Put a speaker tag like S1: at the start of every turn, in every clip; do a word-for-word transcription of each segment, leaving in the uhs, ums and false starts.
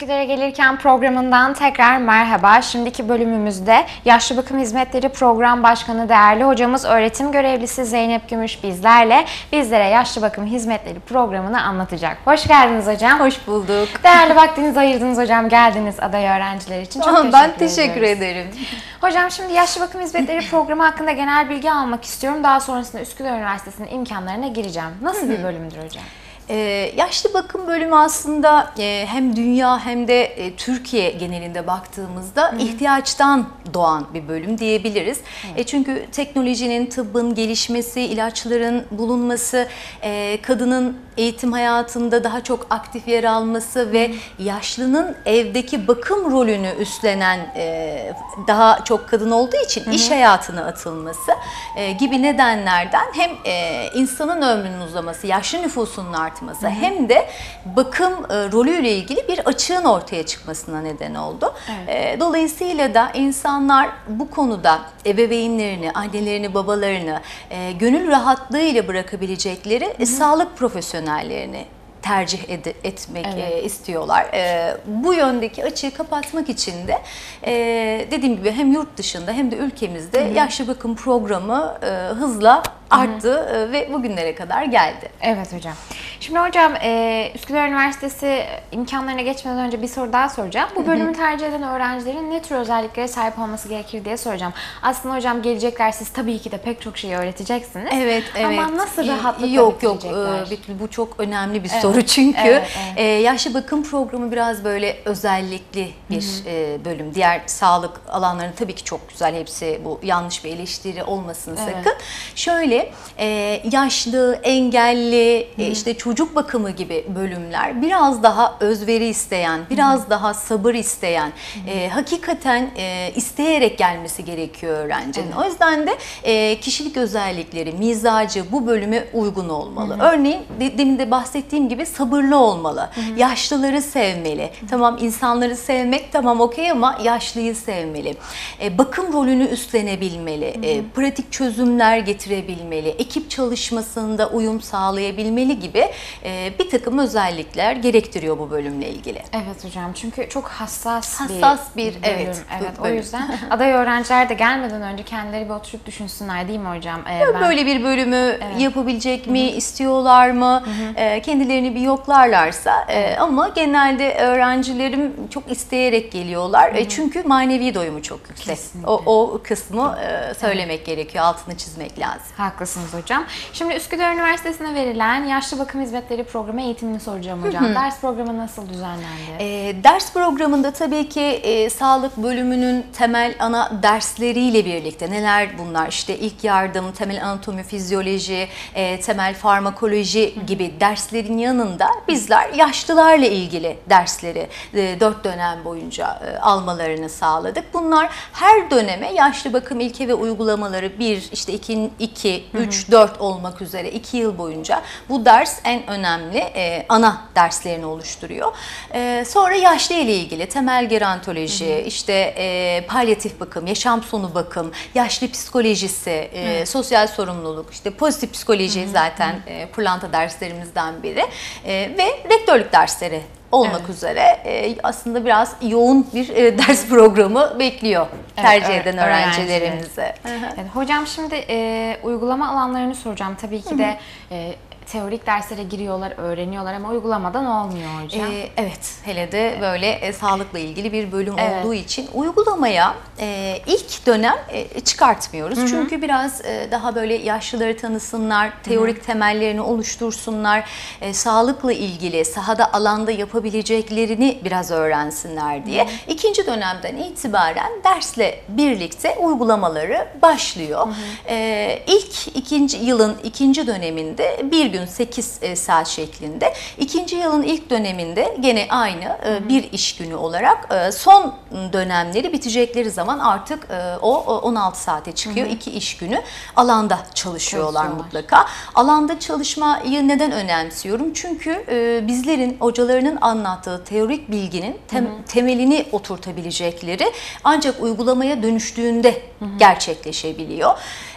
S1: Üsküdar'a gelirken programından tekrar merhaba. Şimdiki bölümümüzde Yaşlı Bakım Hizmetleri Program Başkanı değerli hocamız öğretim görevlisi Zeynep Gümüş bizlerle bizlere Yaşlı Bakım Hizmetleri programını anlatacak. Hoş geldiniz hocam.
S2: Hoş bulduk.
S1: Değerli vaktinizi ayırdınız hocam, geldiniz aday öğrenciler için. Çok teşekkür
S2: Ben teşekkür
S1: ediyoruz.
S2: ederim.
S1: Hocam şimdi Yaşlı Bakım Hizmetleri Programı hakkında genel bilgi almak istiyorum. Daha sonrasında Üsküdar Üniversitesi'nin imkanlarına gireceğim. Nasıl bir bölümdür hocam?
S2: Ee, yaşlı bakım bölümü aslında e, hem dünya hem de e, Türkiye genelinde baktığımızda Hı-hı. ihtiyaçtan doğan bir bölüm diyebiliriz. E, çünkü teknolojinin, tıbbın gelişmesi, ilaçların bulunması, e, kadının eğitim hayatında daha çok aktif yer alması ve yaşlının evdeki bakım rolünü üstlenen e, daha çok kadın olduğu için Hı-hı. iş hayatına atılması e, gibi nedenlerden hem e, insanın ömrünün uzaması, yaşlı nüfusunun artması Hı-hı. hem de bakım e, rolüyle ilgili bir açığın ortaya çıkmasına neden oldu. Evet. E, dolayısıyla da insanlar bu konuda ebeveynlerini, annelerini, babalarını e, gönül rahatlığıyla bırakabilecekleri e, sağlık profesyonellerini tercih ed- etmek evet. e, istiyorlar. E, bu yöndeki açığı kapatmak için de e, dediğim gibi hem yurt dışında hem de ülkemizde Hı-hı. yaşlı bakım programı e, hızla arttı Hı-hı. ve bugünlere kadar geldi.
S1: Evet hocam. Şimdi hocam e, Üsküdar Üniversitesi imkanlarına geçmeden önce bir soru daha soracağım. Bu bölümü tercih eden öğrencilerin ne tür özelliklere sahip olması gerekir diye soracağım. Aslında hocam gelecekler, siz tabii ki de pek çok şeyi öğreteceksiniz.
S2: Evet, evet.
S1: Ama nasıl rahatlıkla
S2: Yok yok
S1: bitirecekler?
S2: bu çok önemli bir evet. soru çünkü evet, evet. E, yaşlı bakım programı biraz böyle özellikli bir Hı-hı. e, bölüm. Diğer sağlık alanlarının tabii ki çok güzel, hepsi bu yanlış bir eleştiri olmasın evet. sakın. Şöyle e, yaşlı, engelli, e, işte çocuk bakımı gibi bölümler biraz daha özveri isteyen, biraz Hı-hı. daha sabır isteyen, e, hakikaten e, isteyerek gelmesi gerekiyor öğrencinin. Evet. O yüzden de e, kişilik özellikleri, mizacı bu bölüme uygun olmalı. Hı-hı. Örneğin de, demin de bahsettiğim gibi sabırlı olmalı. Hı-hı. Yaşlıları sevmeli. Hı-hı. Tamam, insanları sevmek tamam okey ama yaşlıyı sevmeli. E, bakım rolünü üstlenebilmeli. E, pratik çözümler getirebilmeli. Ekip çalışmasında uyum sağlayabilmeli gibi e, bir takım özellikler gerektiriyor bu bölümle ilgili.
S1: Evet hocam, çünkü çok hassas,
S2: hassas bir, bir
S1: bölüm.
S2: evet.
S1: Evet, o yüzden aday öğrenciler de gelmeden önce kendileri bir oturup düşünsünler, değil mi hocam? Ee, ben...
S2: Böyle bir bölümü evet. yapabilecek mi, Hı-hı. istiyorlar mı, e, kendilerini bir yoklarlarsa e, ama genelde öğrencilerim çok isteyerek geliyorlar. E, çünkü manevi doyumu çok yüksek. O, o kısmı e, söylemek evet. gerekiyor, altını çizmek lazım.
S1: Haklısınız hocam. Şimdi Üsküdar Üniversitesi'ne verilen Yaşlı Bakım Hizmetleri Programı eğitimini soracağım hocam. Hı-hı. Ders programı nasıl düzenlendi?
S2: E, ders programında tabii ki e, sağlık bölümünün temel ana dersleriyle birlikte neler bunlar? İşte ilk yardım, temel anatomi, fizyoloji, e, temel farmakoloji Hı-hı. gibi derslerin yanında bizler yaşlılarla ilgili dersleri e, dört dönem boyunca e, almalarını sağladık. Bunlar her döneme yaşlı bakım ilke ve uygulamaları bir, işte iki, iki üç, dört olmak üzere iki yıl boyunca bu ders en önemli e, ana derslerini oluşturuyor. E, sonra yaşlı ile ilgili temel gerontoloji, Hı-hı. işte e, palyatif bakım, yaşam sonu bakım, yaşlı psikolojisi, e, sosyal sorumluluk, işte pozitif psikoloji Hı-hı. zaten e, pırlanta derslerimizden biri e, ve rektörlük dersleri olmak evet. üzere e, aslında biraz yoğun bir e, ders programı bekliyor evet, tercih eden öğrencilerimize.
S1: Evet, hocam şimdi e, uygulama alanlarını soracağım. Tabii ki de e, teorik derslere giriyorlar, öğreniyorlar ama uygulamadan olmuyor hocam.
S2: Ee, evet, hele de evet. böyle e, sağlıkla ilgili bir bölüm evet. olduğu için uygulamaya e, ilk dönem e, çıkartmıyoruz. Hı-hı. Çünkü biraz e, daha böyle yaşlıları tanısınlar, teorik Hı-hı. temellerini oluştursunlar, e, sağlıkla ilgili sahada, alanda yapabileceklerini biraz öğrensinler diye. Hı-hı. İkinci dönemden itibaren dersle birlikte uygulamaları başlıyor. E, ilk ikinci yılın ikinci döneminde bir gün sekiz saat şeklinde. İkinci yılın ilk döneminde gene aynı Hı-hı. bir iş günü olarak, son dönemleri bitecekleri zaman artık o on altı saate çıkıyor. Hı-hı. İki iş günü alanda çalışıyorlar mutlaka. Alanda çalışmayı neden önemsiyorum? Çünkü bizlerin, hocalarının anlattığı teorik bilginin tem- temelini oturtabilecekleri ancak uygulamaya dönüştüğünde Hı-hı. gerçekleşebiliyor.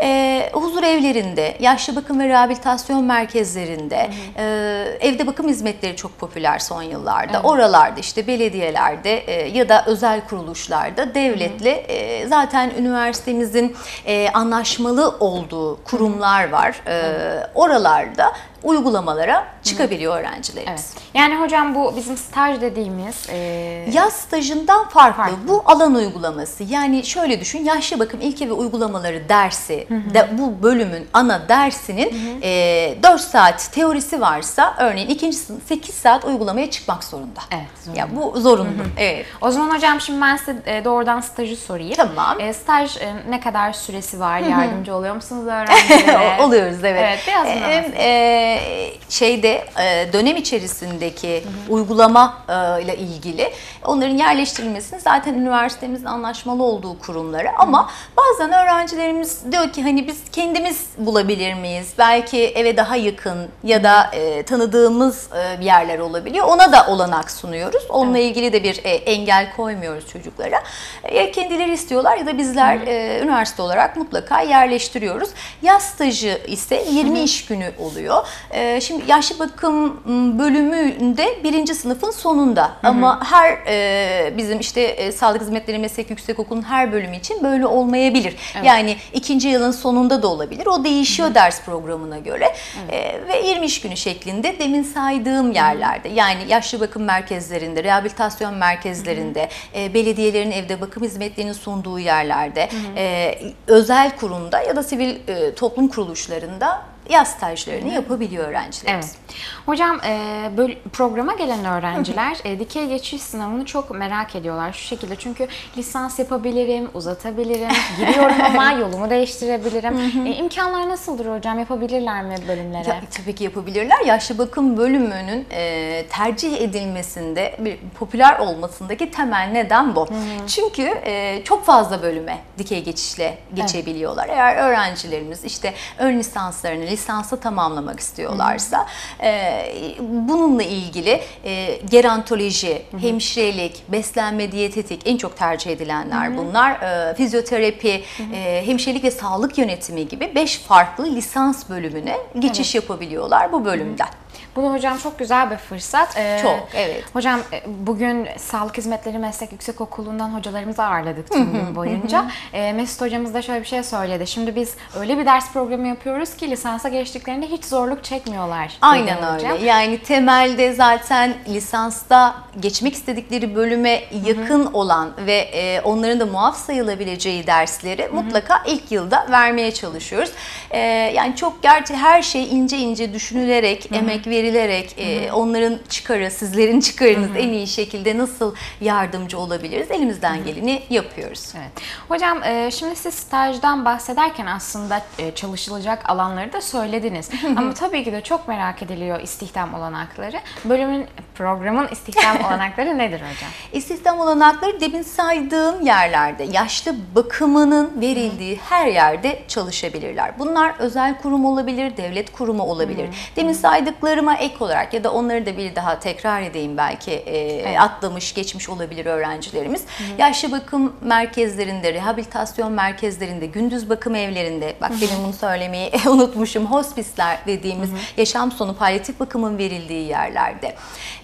S2: E, huzur evlerinde, yaşlı bakım ve rehabilitasyon merkezlerinde, e, evde bakım hizmetleri çok popüler son yıllarda.
S1: Evet.
S2: Oralarda işte belediyelerde e, ya da özel kuruluşlarda devletle e, zaten üniversitemizin e, anlaşmalı olduğu kurumlar var. E, oralarda uygulamalara çıkabiliyor öğrencilerimiz.
S1: Evet. Yani hocam bu bizim staj dediğimiz e...
S2: yaz stajından farklı.
S1: farklı.
S2: Bu alan uygulaması. Yani şöyle düşün, yaşlı bakım ilke ve uygulamaları dersi, hı hı. De, bu bölümün ana dersinin hı hı. E, dört saat teorisi varsa örneğin ikinci sınıf sekiz saat uygulamaya çıkmak zorunda.
S1: Evet. Zorunlu.
S2: Ya bu zorunlu. Hı hı. Evet.
S1: O zaman hocam şimdi ben size doğrudan stajı sorayım.
S2: Tamam.
S1: E, staj e, ne kadar süresi var? Yardımcı oluyor musunuz öğrencilere?
S2: Oluyoruz, evet.
S1: Evet, biraz
S2: e, e, şeyde dönem içerisindeki hı hı. uygulama ile ilgili onların yerleştirilmesini zaten üniversitemizin anlaşmalı olduğu kurumları, hı hı. ama bazen öğrencilerimiz diyor ki hani biz kendimiz bulabilir miyiz? Belki eve daha yakın ya da e, tanıdığımız e, yerler olabiliyor. Ona da olanak sunuyoruz. Onunla evet. ilgili de bir e, engel koymuyoruz çocuklara. Ya kendileri istiyorlar ya da bizler hı hı. E, üniversite olarak mutlaka yerleştiriyoruz. Yaz stajı ise yirmi hı hı. iş günü oluyor. E, şimdi yaşlı bakım bölümünde birinci sınıfın sonunda, hı hı. ama her e, bizim işte e, Sağlık Hizmetleri Meslek Yüksekokulu'nun her bölümü için böyle olmayabilir. Evet. Yani ikinci yılın sonunda da olabilir. O değişiyor hı hı. ders programına göre. Evet. E, ve yirmi iş günü şeklinde demin saydığım yerlerde, yani yaşlı bakım merkezlerinde, rehabilitasyon merkezlerinde, hı hı. E, belediyelerin evde bakım hizmetlerinin sunduğu yerlerde, hı hı. E, özel kurumda ya da sivil e, toplum kuruluşlarında yaz stajlarını Hı. yapabiliyor öğrencilerimiz.
S1: Evet. Hocam e, böyle programa gelen öğrenciler e, dikey geçiş sınavını çok merak ediyorlar şu şekilde. Çünkü lisans yapabilirim, uzatabilirim, giriyorum ama yolumu değiştirebilirim. E, imkanlar nasıldır hocam? Yapabilirler mi bölümlere?
S2: Ya, tabii ki yapabilirler. Yaşlı bakım bölümünün e, tercih edilmesinde, bir popüler olmasındaki temel neden bu. Hı hı. Çünkü e, çok fazla bölüme dikey geçişle geçebiliyorlar. Evet. Eğer öğrencilerimiz işte ön lisanslarını lisansa tamamlamak istiyorlarsa e, bununla ilgili e, gerontoloji, hı hı. hemşirelik, beslenme, diyetetik en çok tercih edilenler hı hı. bunlar. E, fizyoterapi, hı hı. E, hemşirelik ve sağlık yönetimi gibi beş farklı lisans bölümüne geçiş evet. yapabiliyorlar bu bölümden. Hı hı.
S1: Bu da hocam çok güzel bir fırsat. Ee,
S2: çok, evet.
S1: Hocam bugün Sağlık Hizmetleri Meslek Yüksekokulu'ndan hocalarımızı ağırladık tüm gün boyunca. ee, Mesut hocamız da şöyle bir şey söyledi. Şimdi biz öyle bir ders programı yapıyoruz ki lisansa geçtiklerinde hiç zorluk çekmiyorlar.
S2: Aynen öyle. Hocam. Yani temelde zaten lisansta geçmek istedikleri bölüme yakın Hı-hı. olan ve e, onların da muaf sayılabileceği dersleri Hı-hı. mutlaka ilk yılda vermeye çalışıyoruz. E, yani çok gerçi her şey ince ince düşünülerek, Hı-hı. emek verilerek, e, onların çıkarı, sizlerin çıkarınız Hı-hı. en iyi şekilde nasıl yardımcı olabiliriz? Elimizden Hı-hı. geleni yapıyoruz.
S1: Evet. Hocam e, şimdi siz stajdan bahsederken aslında e, çalışılacak alanları da söylediniz. Hı-hı. Ama tabii ki de çok merak ediliyor istihdam olanakları. Bölümün, programın istihdam olanakları nedir hocam?
S2: İstihdam olanakları demin saydığım yerlerde, yaşlı bakımının verildiği Hı-hı. her yerde çalışabilirler. Bunlar özel kurum olabilir, devlet kurumu olabilir. Hı-hı. Demin saydıklarıma ek olarak ya da onları da bir daha tekrar edeyim, belki e, evet. atlamış geçmiş olabilir öğrencilerimiz. Hı-hı. Yaşlı bakım merkezlerinde, rehabilitasyon merkezlerinde, gündüz bakım evlerinde, bak Hı-hı. benim bunu söylemeyi unutmuşum, hospisler dediğimiz Hı-hı. yaşam sonu palyatif bakımın verildiği yerlerde,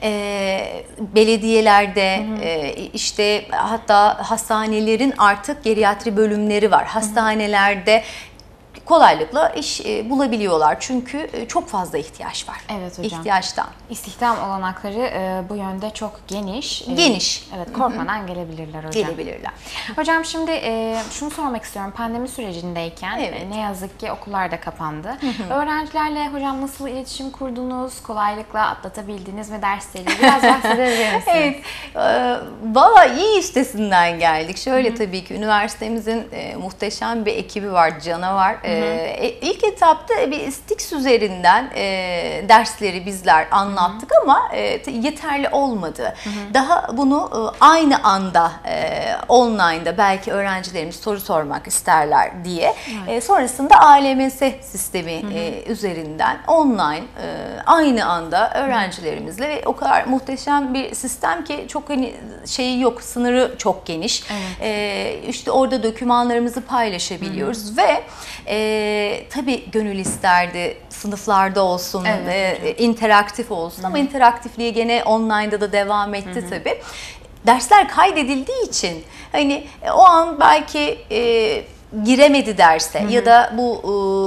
S2: e, belediyelerde, e, işte hatta hastanelerin artık geriatri bölümleri var. Hastanelerde kolaylıkla iş e, bulabiliyorlar. Çünkü e, çok fazla ihtiyaç var. Evet hocam. İhtiyaçtan.
S1: İstihdam olanakları e, bu yönde çok geniş.
S2: Geniş.
S1: E, evet, korkmadan Hı-hı. gelebilirler hocam.
S2: Gelebilirler.
S1: Hocam şimdi e, şunu sormak istiyorum. Pandemi sürecindeyken evet. e, ne yazık ki okullar da kapandı. Hı-hı. Öğrencilerle hocam nasıl iletişim kurdunuz? Kolaylıkla atlatabildiniz mi dersleri? Biraz bahsedebilir misiniz?
S2: Evet. E, Valla iyi üstesinden geldik. Şöyle Hı-hı. tabii ki üniversitemizin e, muhteşem bir ekibi var. Canavar. E, Ee, ilk etapta bir Stix üzerinden e, dersleri bizler anlattık Hı-hı. ama e, yeterli olmadı. Hı-hı. Daha bunu e, aynı anda e, online'da belki öğrencilerimiz soru sormak isterler diye e, sonrasında A L M S sistemi e, üzerinden online e, aynı anda öğrencilerimizle ve o kadar muhteşem bir sistem ki çok hani şeyi yok, sınırı çok geniş. Evet. E, işte orada dokümanlarımızı paylaşabiliyoruz Hı-hı. ve e, E, tabii gönül isterdi sınıflarda olsun,
S1: Evet.
S2: e, interaktif olsun, ama interaktifliği gene online'da da devam etti tabii. Dersler kaydedildiği için hani e, o an belki e, giremedi derse, hı hı, ya da bu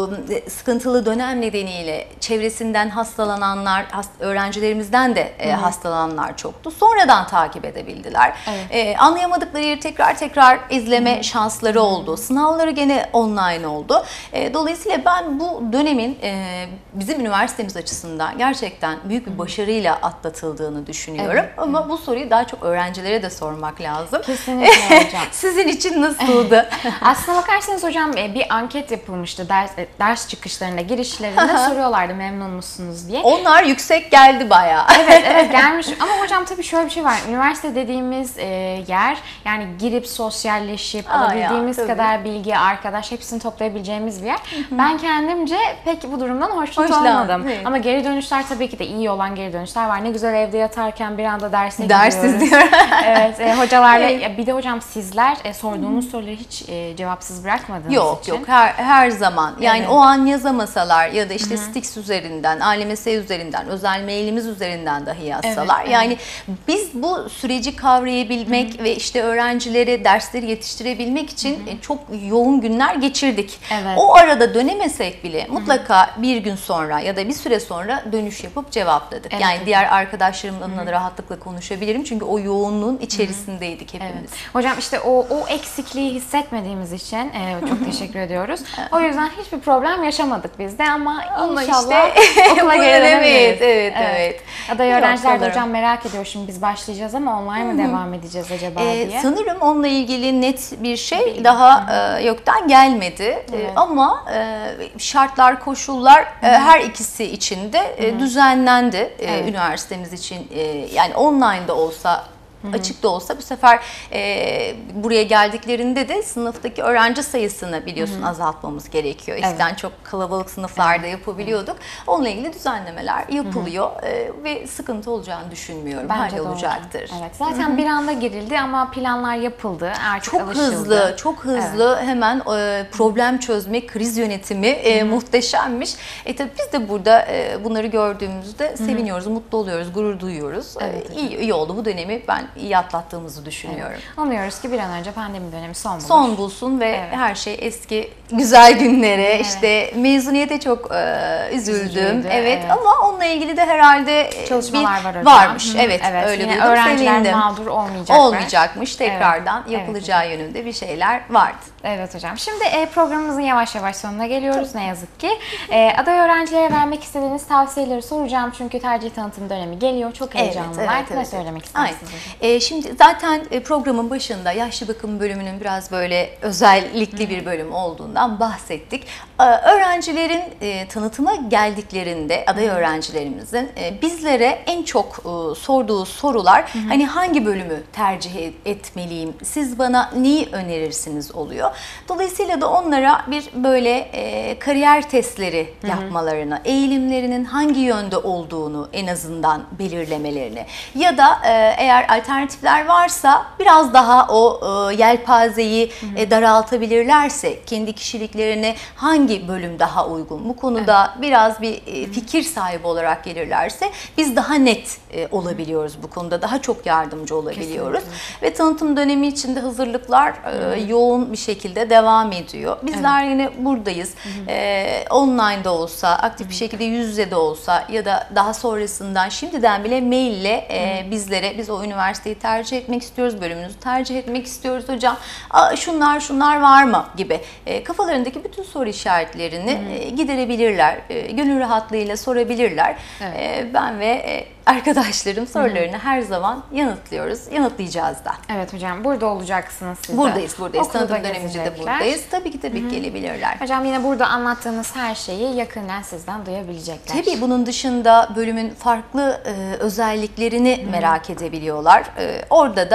S2: e, sıkıntılı dönem nedeniyle çevresinden hastalananlar, hast öğrencilerimizden de e, hastalananlar çoktu. Sonradan takip edebildiler.
S1: Evet.
S2: E, anlayamadıkları yeri tekrar tekrar izleme, hı hı, şansları, hı hı, oldu. Sınavları gene online oldu. E, dolayısıyla ben bu dönemin e, bizim üniversitemiz açısından gerçekten büyük bir başarıyla atlatıldığını düşünüyorum. Evet. Ama bu soruyu daha çok öğrencilere de sormak lazım.
S1: Kesinlikle hocam.
S2: Sizin için nasıldı?
S1: Aslına bakarsanız hocam bir anket yapılmıştı ders, ders çıkışlarında, girişlerinde soruyorlardı memnun musunuz diye.
S2: Onlar yüksek geldi bayağı.
S1: Evet, evet gelmiş ama hocam tabii şöyle bir şey var. Üniversite dediğimiz e, yer, yani girip sosyalleşip
S2: Aa
S1: alabildiğimiz
S2: ya,
S1: kadar bilgi, arkadaş hepsini toplayabileceğimiz bir yer. Hı hı. Ben kendimce pek bu durumdan hoşnut
S2: Hoşlan,
S1: olmadım.
S2: evet.
S1: Ama geri dönüşler tabii ki de iyi olan geri dönüşler var. Ne güzel evde yatarken bir anda derse
S2: Dersiz
S1: gidiyoruz.
S2: diyor.
S1: Evet, e, hocalarla
S2: Evet.
S1: ya bir de hocam sizler e, sorduğumuz soruları hiç e, cevapsız bırakmadınız.
S2: Yok
S1: için.
S2: yok her, her zaman yani
S1: Evet.
S2: o an yazamasalar ya da işte Stix üzerinden, A L M S üzerinden, özel mailimiz üzerinden dahi yazsalar.
S1: Evet,
S2: yani evet. Biz bu süreci kavrayabilmek, hı-hı, ve işte öğrencilere dersleri yetiştirebilmek için, hı-hı, çok yoğun günler geçirdik.
S1: Evet.
S2: O arada dönemesek bile mutlaka, hı-hı, bir gün sonra ya da bir süre sonra dönüş yapıp cevapladık. Evet, yani evet. Diğer arkadaşlarımla da rahatlıkla konuşabilirim çünkü o yoğunluğun içerisindeydik hepimiz. Evet.
S1: Hocam işte o, o eksikliği hissetmediğimiz için e, çok teşekkür ediyoruz. O yüzden hiçbir problem yaşamadık biz de ama, ama inşallah işte, okula geri dönemeyiz.
S2: Evet, evet, evet.
S1: Aday öğrenciler de hocam merak ediyor, şimdi biz başlayacağız ama online mı, hı-hı, devam edeceğiz acaba
S2: ee,
S1: diye.
S2: Sanırım onunla ilgili net bir şey Değil. daha e, yoktan gelmedi. Evet. E, ama e, şartlar, koşullar, e, her ikisi için de e, düzenlendi. E, evet. Üniversitemiz için e, yani online'da olsa, hı-hı, açık da olsa bu sefer e, buraya geldiklerinde de sınıftaki öğrenci sayısını biliyorsun, hı-hı, azaltmamız gerekiyor. Eskiden evet. çok kalabalık sınıflarda, evet, yapabiliyorduk. Onunla ilgili düzenlemeler yapılıyor, e, ve sıkıntı olacağını düşünmüyorum.
S1: Bence de olacaktır. Evet. Zaten, hı-hı, bir anda girildi ama planlar yapıldı. Artık
S2: çok
S1: alışıldı.
S2: hızlı, çok hızlı, evet, hemen e, problem çözme, kriz yönetimi e, muhteşemmiş. E tabii biz de burada e, bunları gördüğümüzde, hı-hı, seviniyoruz, mutlu oluyoruz, gurur duyuyoruz. Evet, e, iyi, iyi oldu bu dönemi. Ben iyi atlattığımızı düşünüyorum.
S1: Evet. Umuyoruz ki bir an önce pandemi dönemi son bulur.
S2: Son bulsun ve evet. her şey eski güzel günlere, evet, işte mezuniyete çok e, üzüldüm. Üzüldü, evet. evet ama onunla ilgili de herhalde
S1: çalışmalar
S2: bir,
S1: var hocam.
S2: varmış. Hı, evet,
S1: evet,
S2: öyle
S1: yine
S2: duydum.
S1: öğrenciler
S2: Sevindim.
S1: mağdur olmayacaklar.
S2: Olmayacakmış. Tekrardan, evet, yapılacağı, evet, yönünde bir şeyler vardı.
S1: Evet hocam. Şimdi e, programımızın yavaş yavaş sonuna geliyoruz ne yazık ki. E, aday öğrencilere vermek istediğiniz tavsiyeleri soracağım çünkü tercih tanıtım dönemi geliyor. Çok heyecanlılar. Evet, evet, ne evet, söylemek istersiniz hocam?
S2: E, şimdi zaten programın başında yaşlı bakım bölümünün biraz böyle özellikli, hı, bir bölüm olduğundan bahsettik. E, öğrencilerin e, tanıtıma geldiklerinde, aday, hı, öğrencilerimizin e, bizlere en çok e, sorduğu sorular, hı hı, hani hangi bölümü tercih etmeliyim, siz bana neyi önerirsiniz oluyor. Dolayısıyla da onlara bir böyle e, kariyer testleri, hı hı, yapmalarını, eğilimlerinin hangi yönde olduğunu en azından belirlemelerini ya da e, eğer alternatifler varsa biraz daha o e, yelpazeyi, hı hı, e, daraltabilirlerse kendi kişiliklerine hangi bölüm daha uygun, bu konuda, evet, biraz bir e, fikir sahibi olarak gelirlerse biz daha net e, olabiliyoruz bu konuda, daha çok yardımcı olabiliyoruz. Kesinlikle. Ve tanıtım dönemi içinde hazırlıklar e, yoğun bir şekilde devam ediyor. Bizler, evet, yine buradayız. Hı hı. E, online'da olsa, aktif, hı hı, bir şekilde yüz yüze de olsa ya da daha sonrasından şimdiden bile maille e, bizlere, biz o üniversiteyi tercih etmek istiyoruz, bölümünüzü tercih etmek istiyoruz hocam, Aa, şunlar şunlar var mı gibi e, kafalarındaki bütün soru işaretlerini, hı hı, e, giderebilirler. E, gönül rahatlığıyla sorabilirler. Evet. E, ben ve e, arkadaşlarım sorularını, hı hı, her zaman yanıtlıyoruz. Yanıtlayacağız da.
S1: Evet hocam, burada olacaksınız siz de.
S2: Buradayız, buradayız. Tanıtım dönemimizde de buradayız. Tabii ki tabii, hı hı, gelebilirler.
S1: Hocam yine burada anlattığınız her şeyi yakından sizden duyabilecekler.
S2: Tabii bunun dışında bölümün farklı e, özelliklerini, hı hı, merak edebiliyorlar. E, orada da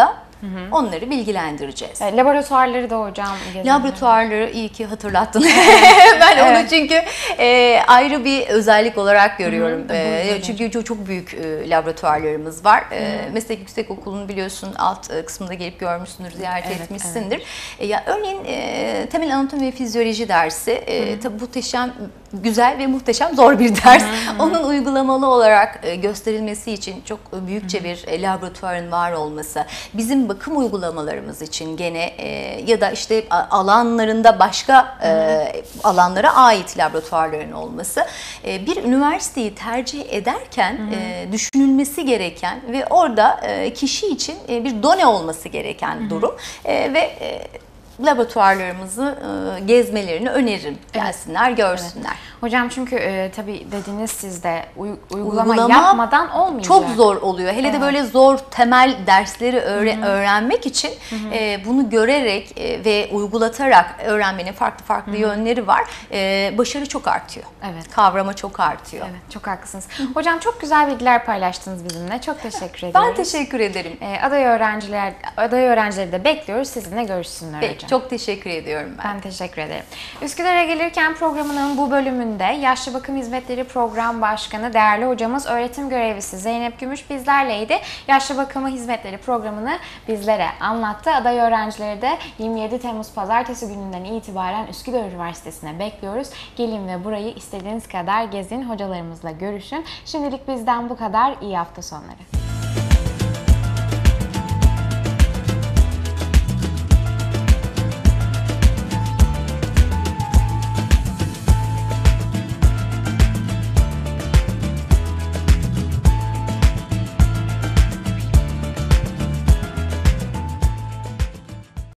S2: Onları bilgilendireceğiz.
S1: E, laboratuvarları da hocam gezelim.
S2: Laboratuvarları iyi ki hatırlattın. Ben evet. onu çünkü e, ayrı bir özellik olarak görüyorum. Hı hı, e, çünkü çok, çok büyük e, laboratuvarlarımız var. E, Meslek Yüksekokulu'nu biliyorsun alt e, kısmında gelip görmüşsündür, ziyaret evet, etmişsindir. Evet. E, ya örneğin e, temel anatomi ve fizyoloji dersi e, tabii muhteşem, güzel ve muhteşem zor bir ders. Hı hı. Onun uygulamalı olarak e, gösterilmesi için çok büyükçe hı hı. bir e, laboratuvarın var olması, bizim bakım uygulamalarımız için gene e, ya da işte alanlarında başka e, alanlara ait laboratuvarların olması, e, bir üniversiteyi tercih ederken hı hı. E, düşünülmesi gereken ve orada e, kişi için e, bir done olması gereken hı hı. durum e, ve e, laboratuvarlarımızı e, gezmelerini öneririm. Gelsinler, evet. görsünler. Evet.
S1: Hocam çünkü e, tabii dediniz siz de uy uygulama, uygulama yapmadan olmayacak.
S2: Çok zor oluyor. Hele evet. de böyle zor temel dersleri öğre Hı -hı. öğrenmek için Hı -hı. E, bunu görerek e, ve uygulatarak öğrenmenin farklı farklı Hı -hı. yönleri var. E, başarı çok artıyor. Evet. Kavrama çok artıyor.
S1: Evet, çok haklısınız. Hı -hı. Hocam çok güzel bilgiler paylaştınız bizimle. Çok teşekkür ederim.
S2: Ben teşekkür ederim.
S1: E, aday öğrenciler aday öğrencileri de bekliyoruz. Sizinle görüşsünler
S2: Peki,
S1: hocam.
S2: Çok teşekkür ediyorum ben.
S1: Ben teşekkür ederim. Üsküdar'a gelirken programının bu bölümünde Yaşlı Bakım Hizmetleri Program Başkanı değerli hocamız öğretim görevlisi Zeynep Gümüş bizlerleydi. Yaşlı Bakımı Hizmetleri programını bizlere anlattı. Aday öğrencileri de yirmi yedi Temmuz Pazartesi gününden itibaren Üsküdar Üniversitesi'ne bekliyoruz. Gelin ve burayı istediğiniz kadar gezin, hocalarımızla görüşün. Şimdilik bizden bu kadar. İyi hafta sonları.